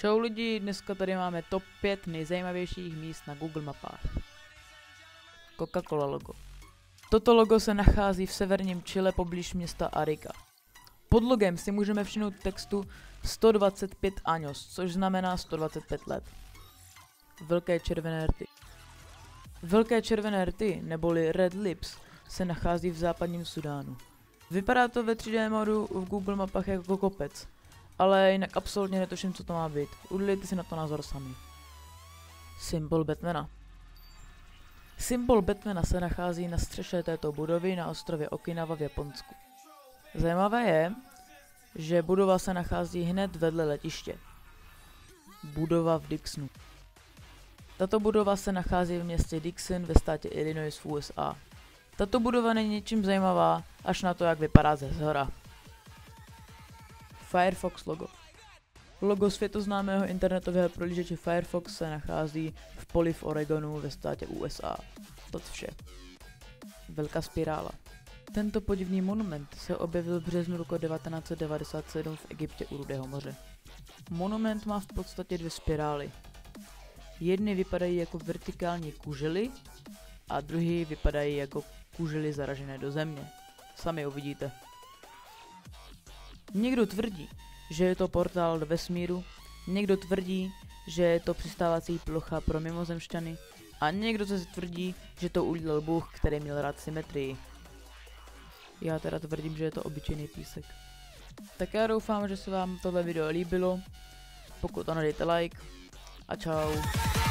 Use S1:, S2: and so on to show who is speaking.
S1: Čau lidi, dneska tady máme top 5 nejzajímavějších míst na Google mapách. Coca-Cola logo. Toto logo se nachází v severním Chile poblíž města Arica. Pod logem si můžeme všimnout textu 125 años, což znamená 125 let. Velké červené rty. Velké červené rty, neboli Red Lips, se nachází v západním Sudánu. Vypadá to ve 3D modu v Google mapách jako kopec, ale jinak absolutně netuším, co to má být. Udělejte si na to názor sami. Symbol Batmana. Symbol Batmana se nachází na střeše této budovy na ostrově Okinawa v Japonsku. Zajímavé je, že budova se nachází hned vedle letiště. Budova v Dixonu. Tato budova se nachází v městě Dixon ve státě Illinois v USA. Tato budova není ničím zajímavá, až na to, jak vypadá ze zhora. Firefox logo. Logo světoznámého internetového prohlížeče Firefox se nachází v poli v Oregonu ve státě USA. To vše. Velká spirála. Tento podivný monument se objevil v březnu roku 1997 v Egyptě u Rudého moře. Monument má v podstatě dvě spirály. Jedny vypadají jako vertikální kužely a druhý vypadají jako kužely zaražené do země. Sami uvidíte. Někdo tvrdí, že je to portál do vesmíru, někdo tvrdí, že je to přistávací plocha pro mimozemšťany a někdo zase tvrdí, že to udělal Bůh, který měl rád symetrii. Já teda tvrdím, že je to obyčejný písek. Tak já doufám, že se vám tohle video líbilo. Pokud ano, dejte like a čau.